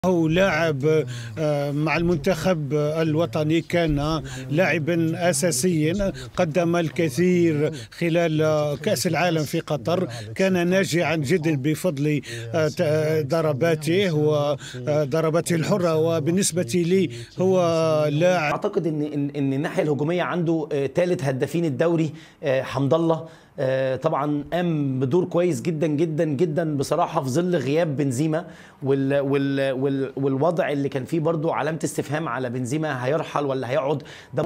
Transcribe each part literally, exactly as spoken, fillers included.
هو لاعب مع المنتخب الوطني، كان لاعبا أساسيا، قدم الكثير خلال كأس العالم في قطر، كان ناجعا جدا بفضل ضرباته وضرباته الحرة. وبالنسبة لي هو لاعب، أعتقد إن إن الناحية الهجومية عنده ثالث هدافين الدوري حمد الله، طبعا قام بدور كويس جدا جدا جدا بصراحه في ظل غياب بنزيما وال وال وال والوضع اللي كان فيه برضو علامه استفهام على بنزيما، هيرحل ولا هيقعد. ده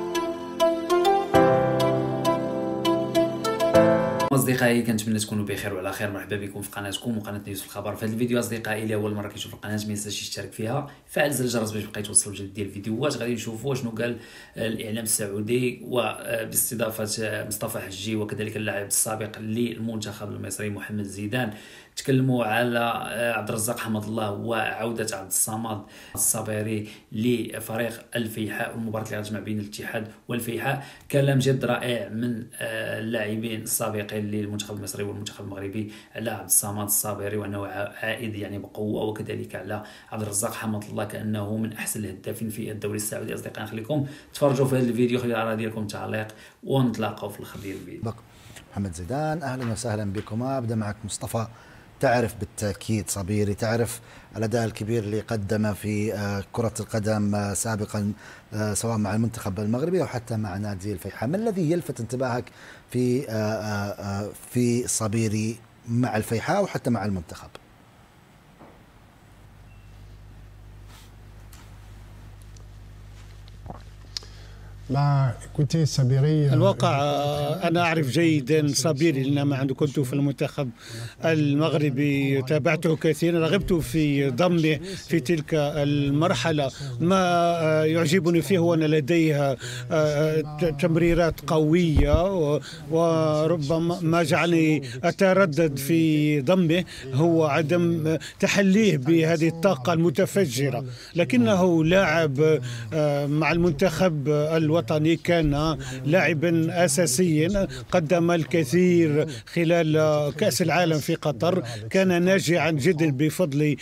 اصدقائي كنتمنى تكونوا بخير وعلى خير. مرحبا بكم في قناتكم وقناه نيوز في الخبر. في هذا الفيديو اصدقائي اللي اول مره كيشوف القناه ما ينساش يشترك فيها، فعل زر الجرس باش يبقى يتوصل بجديد ديال الفيديوهات. غادي نشوفوا شنو قال الاعلام السعودي وباستضافه مصطفى حجي وكذلك اللاعب السابق للمنتخب المصري محمد زيدان. تكلموا على عبد الرزاق حمد الله وعوده عبد الصمد الصابري لفريق الفيحاء والمباراه اللي غتجمع بين الاتحاد والفيحاء. كلام جد رائع من اللاعبين السابقين للمنتخب المصري والمنتخب المغربي على عبد الصمد الصابري وانه عائد يعني بقوه، وكذلك على عبد الرزاق حمد الله كانه من احسن الهدافين في الدوري السعودي. اصدقائي نخليكم تفرجوا في هذا الفيديو، خليوا على ديالكم تعليق ونتلاقاو في الاخر ديال الفيديو. محمد زيدان اهلا وسهلا بكم. ابدا معك مصطفى. تعرف بالتأكيد صبيري، تعرف الأداء الكبير اللي قدمه في كرة القدم سابقا سواء مع المنتخب المغربي أو حتى مع نادي الفيحاء. ما الذي يلفت انتباهك في في صبيري مع الفيحاء وحتى مع المنتخب؟ الواقع أنا أعرف جيدا صبيري لأنما عنده كنت في المنتخب المغربي، تابعته كثيرا، رغبت في ضمه في تلك المرحلة. ما يعجبني فيه هو أن لديه تمريرات قوية، وربما ما جعلني أتردد في ضمه هو عدم تحليه بهذه الطاقة المتفجرة. لكنه لاعب مع المنتخب الوطني، كان لاعبا أساسيا، قدم الكثير خلال كأس العالم في قطر، كان ناجعا جدا بفضل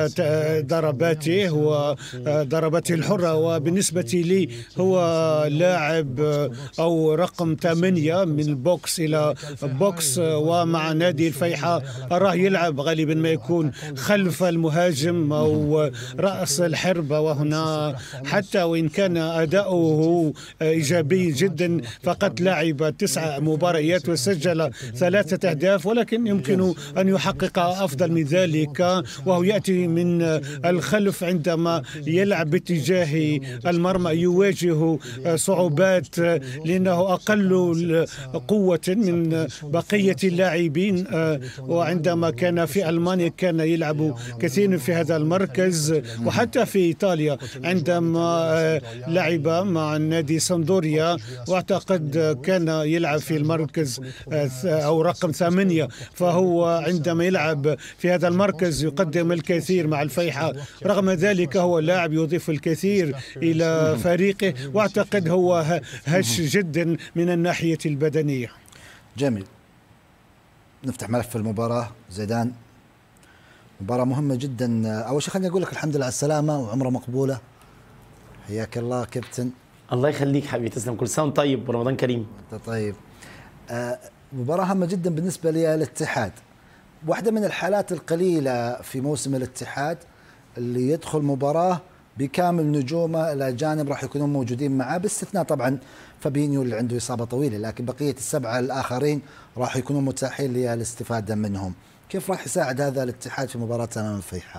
ضرباته وضربته الحرة. وبالنسبة لي هو لاعب أو رقم ثمانية من بوكس إلى بوكس، ومع نادي الفيحاء أراه يلعب غالبا ما يكون خلف المهاجم أو رأس الحربة. وهنا حتى وإن كان أداؤه إيجابي جدا، فقد لعب تسع مباريات وسجل ثلاثة أهداف، ولكن يمكن أن يحقق أفضل من ذلك، وهو يأتي من الخلف عندما يلعب باتجاه المرمى يواجه صعوبات لأنه أقل قوة من بقية اللاعبين. وعندما كان في ألمانيا كان يلعب كثيرا في هذا المركز، وحتى في إيطاليا عندما لعب مع النادي سامدوريا واعتقد كان يلعب في المركز أو رقم ثمانية. فهو عندما يلعب في هذا المركز يقدم الكثير مع الفيحاء، رغم ذلك هو لاعب يضيف الكثير إلى فريقه، واعتقد هو هش جدا من الناحية البدنية. جميل. نفتح ملف المباراة. زيدان، مباراة مهمة جدا. أول شيء خليني أقول لك الحمد لله على السلامة وعمرة مقبولة. حياك الله كابتن. الله يخليك حبيبي، تسلم. كل سنه وانت طيب ورمضان كريم. انت طيب. آه مباراة هامة جدا بالنسبة للاتحاد، واحدة من الحالات القليلة في موسم الاتحاد اللي يدخل مباراة بكامل نجومه الأجانب راح يكونون موجودين معه، باستثناء طبعا فابينيو اللي عنده إصابة طويلة، لكن بقية السبعة الآخرين راح يكونون متاحين للاستفادة منهم. كيف راح يساعد هذا الاتحاد في مباراة أمام الفيحاء؟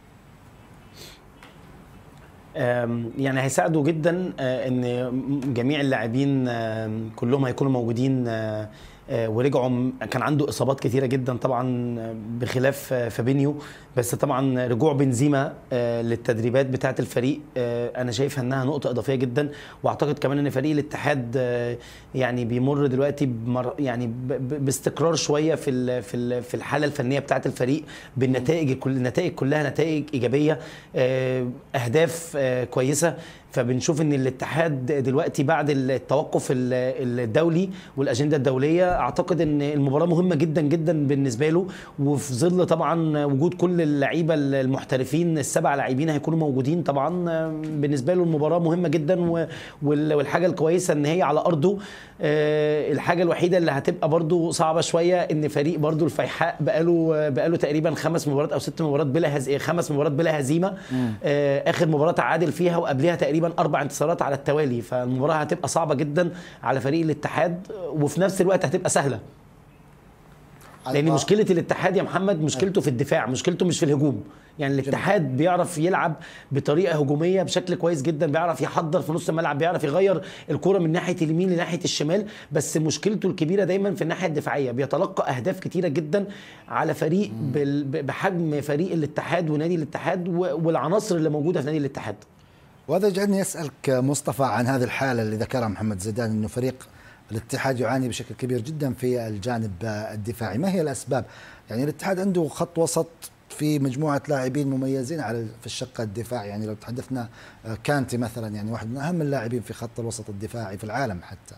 يعني هيساعدوا جدا ان جميع اللاعبين كلهم هيكونوا موجودين، ورجعوا. كان عنده اصابات كثيره جدا طبعا بخلاف فابينيو، بس طبعا رجوع بنزيما للتدريبات بتاعه الفريق انا شايفها انها نقطه اضافيه جدا. واعتقد كمان ان فريق الاتحاد يعني بيمر دلوقتي بمر يعني باستقرار شويه في في الحاله الفنيه بتاعه الفريق، بالنتائج كل النتائج كلها نتائج ايجابيه، اهداف كويسه. فبنشوف ان الاتحاد دلوقتي بعد التوقف الدولي والاجنده الدوليه، اعتقد ان المباراه مهمه جدا جدا بالنسبه له، وفي ظل طبعا وجود كل اللعيبه المحترفين السبع لاعبين هيكونوا موجودين. طبعا بالنسبه له المباراه مهمه جدا، والحاجه الكويسه ان هي على ارضه. الحاجه الوحيده اللي هتبقى برضو صعبه شويه ان فريق برضو الفيحاء بقاله بقاله تقريبا خمس مباريات او ست مباريات بلا هز... خمس مباريات بلا هزيمه. اخر مباراه تعادل فيها وقبلها تقريبا اربع انتصارات على التوالي، فالمباراه هتبقى صعبه جدا على فريق الاتحاد، وفي نفس الوقت هتبقى سهله، لان مشكله الاتحاد يا محمد مشكلته في الدفاع، مشكلته مش في الهجوم. يعني الاتحاد بيعرف يلعب بطريقه هجوميه بشكل كويس جدا، بيعرف يحضر في نص الملعب، بيعرف يغير الكره من ناحيه اليمين لناحيه الشمال، بس مشكلته الكبيره دايما في الناحيه الدفاعيه، بيتلقى اهداف كتيره جدا على فريق بحجم فريق الاتحاد ونادي الاتحاد والعناصر اللي موجوده في نادي الاتحاد. وهذا يجعلني اسالك مصطفى عن هذه الحاله اللي ذكرها محمد زيدان، انه فريق الاتحاد يعاني بشكل كبير جدا في الجانب الدفاعي. ما هي الاسباب؟ يعني الاتحاد عنده خط وسط في مجموعه لاعبين مميزين على في الشق الدفاعي، يعني لو تحدثنا كانتي مثلا، يعني واحد من اهم اللاعبين في خط الوسط الدفاعي في العالم حتى.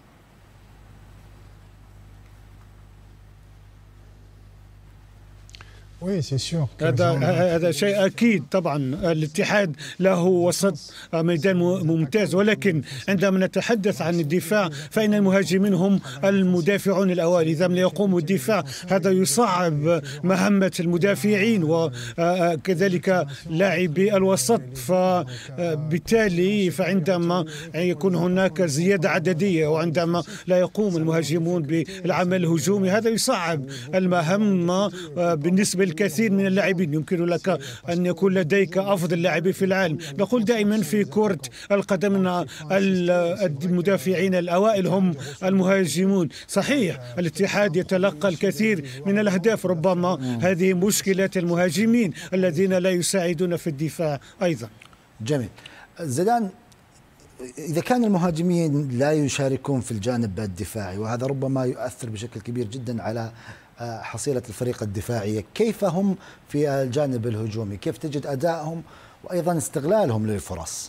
هذا هذا شيء اكيد. طبعا الاتحاد له وسط ميدان ممتاز، ولكن عندما نتحدث عن الدفاع فإن المهاجمين هم المدافعون الاوائل. اذا لم يقوموا الدفاع هذا يصعب مهمه المدافعين وكذلك لاعبي الوسط، فبالتالي فعندما يكون هناك زياده عدديه وعندما لا يقوم المهاجمون بالعمل الهجومي هذا يصعب المهمه بالنسبه الكثير من اللاعبين. يمكن لك أن يكون لديك أفضل لاعبين في العالم. نقول دائما في كرة القدم أن المدافعين الأوائل هم المهاجمون. صحيح الاتحاد يتلقى الكثير من الأهداف، ربما هذه مشكلة المهاجمين الذين لا يساعدون في الدفاع أيضا. جميل. زيدان، إذا كان المهاجمين لا يشاركون في الجانب الدفاعي، وهذا ربما يؤثر بشكل كبير جدا على حصيلة الفريق الدفاعية، كيف هم في الجانب الهجومي؟ كيف تجد أدائهم وأيضا استغلالهم للفرص؟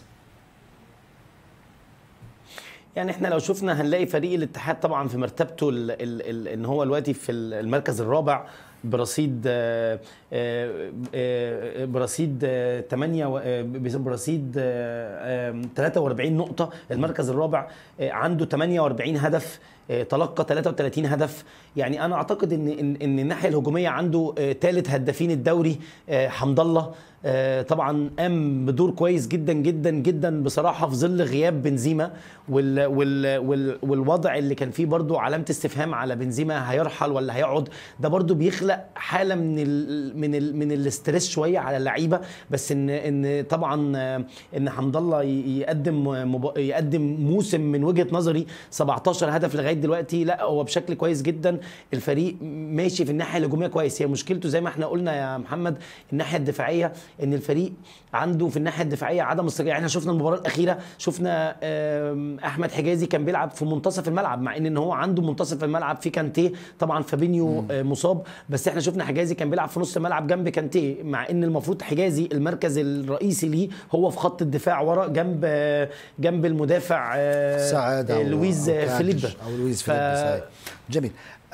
يعني احنا لو شفنا هنلاقي فريق الاتحاد طبعا في مرتبته ال ال ال ان هو دلوقتي في المركز الرابع برصيد برصيد ثمانية برصيد ثلاثة وأربعين نقطة. المركز الرابع عنده ثمانية وأربعين هدف، تلقى ثلاثة وثلاثين هدف. يعني انا اعتقد ان ان الناحيه الهجوميه عنده ثالث هدافين الدوري حمد الله، طبعا قام بدور كويس جدا جدا جدا بصراحه في ظل غياب بنزيما وال وال وال والوضع اللي كان فيه برضو علامه استفهام على بنزيما هيرحل ولا هيقعد. ده برضو بيخلق حاله من ال من ال من الاسترس شويه على اللعيبه، بس ان ان طبعا ان حمد الله يقدم يقدم موسم من وجهه نظري سبعتاشر هدف لغايه دلوقتي، لا هو بشكل كويس جدا. الفريق ماشي في الناحيه الهجوميه كويس. هي مشكلته زي ما احنا قلنا يا محمد الناحيه الدفاعيه، ان الفريق عنده في الناحيه الدفاعيه عدم استقرار. احنا شفنا المباراه الاخيره، شفنا احمد حجازي كان بيلعب في منتصف الملعب، مع ان ان هو عنده منتصف الملعب في كانتيه، طبعا فابينيو مصاب، بس احنا شفنا حجازي كان بيلعب في نص الملعب جنب كانتيه، مع ان المفروض حجازي المركز الرئيسي ليه هو في خط الدفاع ورا جنب جنب المدافع سعد لويز فيليب او لويز فيليب. جميل.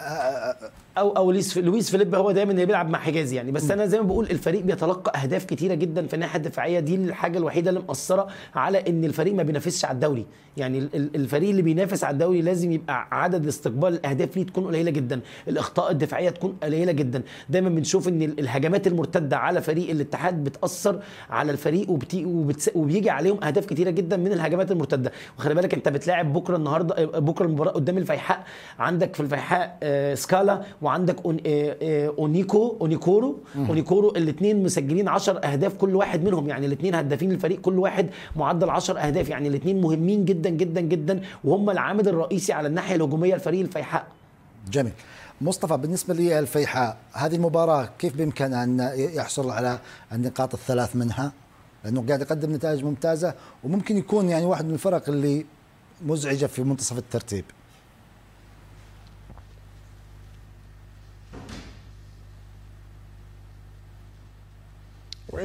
او او لويس لويس فيليب هو دايما اللي بيلعب مع حجازي يعني. بس انا زي ما بقول الفريق بيتلقى اهداف كتيره جدا في الناحيه الدفاعيه، دي الحاجه الوحيده اللي مأثره على ان الفريق ما بينافسش على الدوري. يعني الفريق اللي بينافس على الدوري لازم يبقى عدد استقبال الاهداف ليه تكون قليله جدا، الاخطاء الدفاعيه تكون قليله جدا. دايما بنشوف ان الهجمات المرتده على فريق الاتحاد بتاثر على الفريق وبتي وبتس وبيجي عليهم اهداف كتيره جدا من الهجمات المرتده. وخلي بالك انت بتلاعب بكره النهارده بكره المباراه قدام الفيحاء، عندك في الفيحاء سكالا وعندك اونيكو اونيكورو اونيكورو الاثنين مسجلين عشر اهداف كل واحد منهم، يعني الاثنين هدافين الفريق كل واحد معدل عشر اهداف، يعني الاثنين مهمين جدا جدا جدا وهم العامل الرئيسي على الناحيه الهجوميه لفريق الفيحاء. جميل. مصطفى، بالنسبه لي الفيحاء هذه المباراه كيف بامكان ان يحصل على النقاط الثلاث منها؟ لانه قاعد يقدم نتائج ممتازه وممكن يكون يعني واحد من الفرق اللي مزعجه في منتصف الترتيب.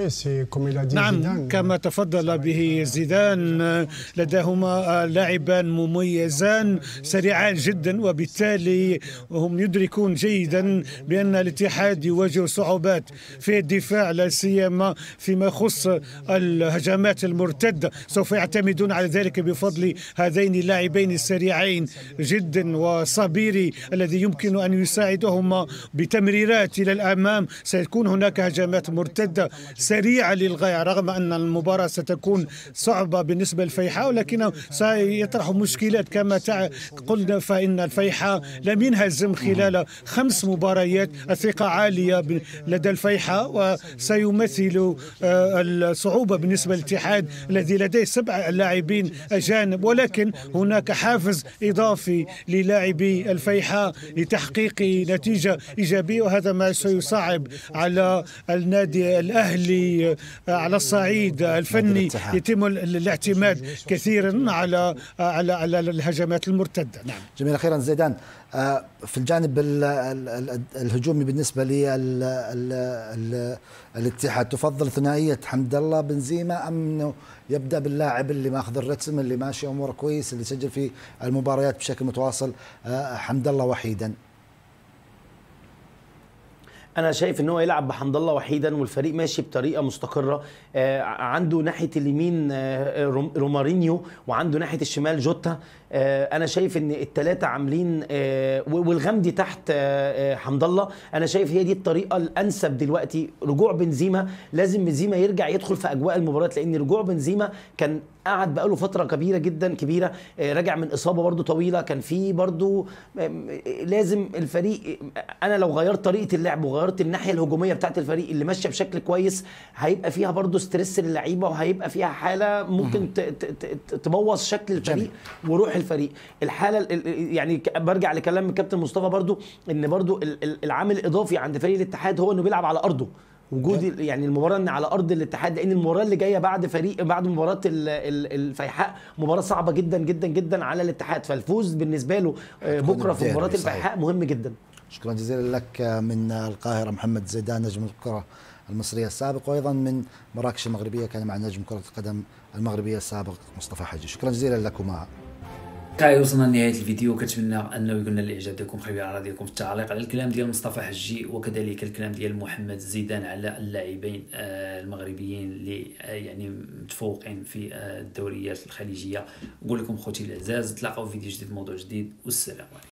نعم كما تفضل به زيدان، لديهما لاعبان مميزان سريعان جدا، وبالتالي هم يدركون جيدا بأن الاتحاد يواجه صعوبات في الدفاع، لا سيما فيما يخص الهجمات المرتدة. سوف يعتمدون على ذلك بفضل هذين اللاعبين السريعين جدا وصابيري الذي يمكن أن يساعدهما بتمريرات إلى الأمام. سيكون هناك هجمات مرتدة سريعة للغاية، رغم أن المباراة ستكون صعبة بالنسبة للفيحاء، ولكنه سيطرح مشكلات. كما قلنا فإن الفيحاء لم ينهزم خلال خمس مباريات، الثقة عالية لدى الفيحاء، وسيمثل الصعوبة بالنسبة للاتحاد الذي لديه سبع لاعبين أجانب، ولكن هناك حافز إضافي للاعبي الفيحاء لتحقيق نتيجة إيجابية، وهذا ما سيصعب على النادي الأهلي على الصعيد الفني. يتم الاعتماد كثيرا على على على الهجمات المرتدة. نعم. جميل. أخيرا زيدان، في الجانب الهجومي بالنسبة للاتحاد تفضل ثنائية حمد الله بنزيما، أم أنه يبدأ باللاعب اللي ماخذ الرتم اللي ماشي أموره كويس اللي سجل في المباريات بشكل متواصل حمد الله وحيدا؟ انا شايف ان هو يلعب بحمد الله وحيدا، والفريق ماشي بطريقه مستقره. آه عنده ناحيه اليمين آه رومارينيو، وعنده ناحيه الشمال جوتا. آه انا شايف ان الثلاثه عاملين آه والغمدي تحت آه حمد الله. انا شايف هي دي الطريقه الانسب دلوقتي. رجوع بنزيما، لازم بنزيما يرجع يدخل في اجواء المباراه، لان رجوع بنزيما كان قعد بقاله فتره كبيره جدا كبيره، آه راجع من اصابه برده طويله. كان في برده آه لازم الفريق، انا لو غيرت طريقه اللعب وغيرت الناحيه الهجوميه بتاعت الفريق اللي ماشيه بشكل كويس، هيبقى فيها برده ستريس للعيبه، وهيبقى فيها حاله ممكن تبوظ شكل الفريق وروح الفريق. الحاله يعني برجع لكلام الكابتن مصطفى برضو، ان برضو العامل الاضافي عند فريق الاتحاد هو انه بيلعب على ارضه. وجود يعني المباراه ان على ارض الاتحاد، لان المباراه اللي جايه بعد فريق بعد مباراه الفيحاء مباراه صعبه جدا جدا جدا على الاتحاد، فالفوز بالنسبه له بكره في مباراه الفيحاء مهم جدا. شكرا جزيلا لك من القاهره محمد زيدان نجم الكره المصريه السابق، وايضا من مراكش المغربيه كان مع نجم كره القدم المغربيه السابق مصطفى حجي. شكرا جزيلا لكما. كاي وصلنا لنهايه الفيديو، كنتمنى انه يكون الاعجاب ديالكم. خليو على راضيكم في التعليق على الكلام ديال مصطفى حجي، وكذلك الكلام ديال محمد زيدان على اللاعبين المغربيين اللي يعني متفوقين في الدوريات الخليجيه. نقول لكم خوتي الاعزاز، تلاقاو في فيديو جديد موضوع جديد، والسلام عليكم.